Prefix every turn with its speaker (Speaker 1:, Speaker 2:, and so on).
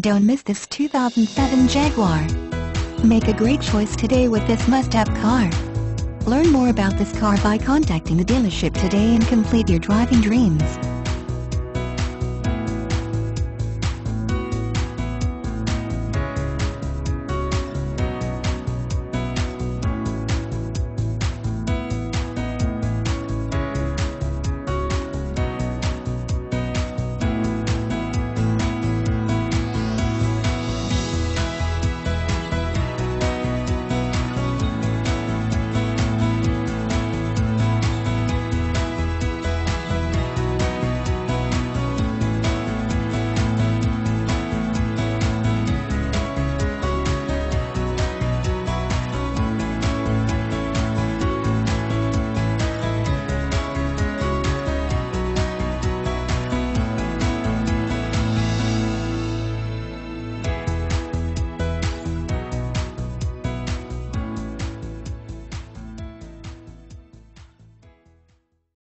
Speaker 1: Don't miss this 2007 Jaguar. Make a great choice today with this must-have car. Learn more about this car by contacting the dealership today and complete your driving dreams.